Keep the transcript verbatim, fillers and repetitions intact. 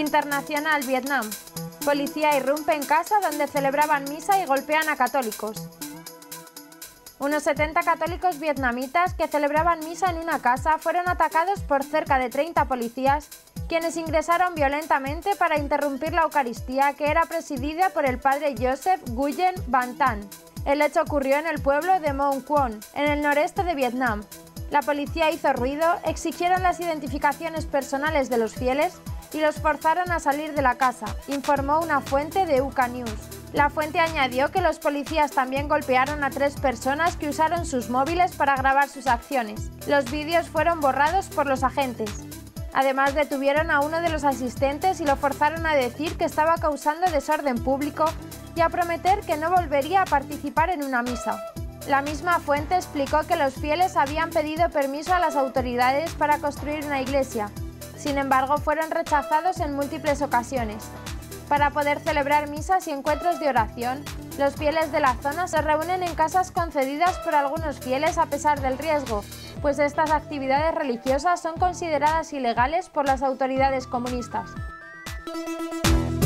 Internacional, Vietnam. Policía irrumpe en casa donde celebraban misa y golpean a católicos. Unos setenta católicos vietnamitas que celebraban misa en una casa fueron atacados por cerca de treinta policías, quienes ingresaron violentamente para interrumpir la Eucaristía, que era presidida por el padre Joseph Nguyen Van Tan. El hecho ocurrió en el pueblo de Mong Quon, en el noreste de Vietnam. La policía hizo ruido, exigieron las identificaciones personales de los fieles y los forzaron a salir de la casa, informó una fuente de U C A News. La fuente añadió que los policías también golpearon a tres personas que usaron sus móviles para grabar sus acciones. Los vídeos fueron borrados por los agentes. Además, detuvieron a uno de los asistentes y lo forzaron a decir que estaba causando desorden público y a prometer que no volvería a participar en una misa. La misma fuente explicó que los fieles habían pedido permiso a las autoridades para construir una iglesia. Sin embargo, fueron rechazados en múltiples ocasiones. Para poder celebrar misas y encuentros de oración, los fieles de la zona se reúnen en casas concedidas por algunos fieles a pesar del riesgo, pues estas actividades religiosas son consideradas ilegales por las autoridades comunistas.